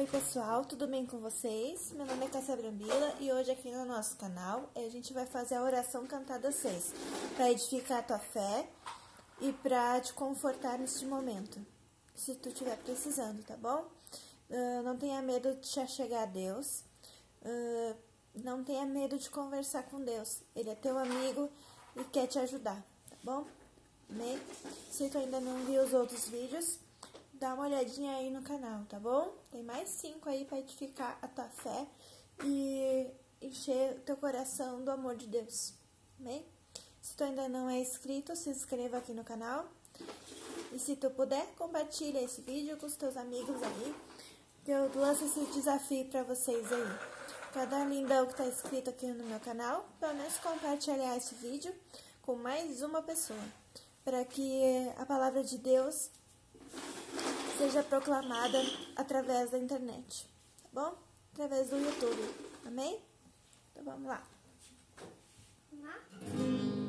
Oi pessoal, tudo bem com vocês? Meu nome é Cássia Brambila e hoje aqui no nosso canal a gente vai fazer a oração cantada 6 para edificar a tua fé e para te confortar neste momento, se tu estiver precisando, tá bom? Não tenha medo de te achegar a Deus, não tenha medo de conversar com Deus, Ele é teu amigo e quer te ajudar, tá bom? Amém? Se tu ainda não viu os outros vídeos, dá uma olhadinha aí no canal, tá bom? Tem mais 5 aí para edificar a tua fé e encher teu coração do amor de Deus, amém? Se tu ainda não é inscrito, se inscreva aqui no canal. E se tu puder, compartilha esse vídeo com os teus amigos aí, que eu lanço esse desafio para vocês aí. Cada lindão que tá escrito aqui no meu canal, pelo menos compartilhar esse vídeo com mais uma pessoa, para que a palavra de Deus seja proclamada através da internet, tá bom? Através do YouTube, amém? Então vamos lá. Vamos lá?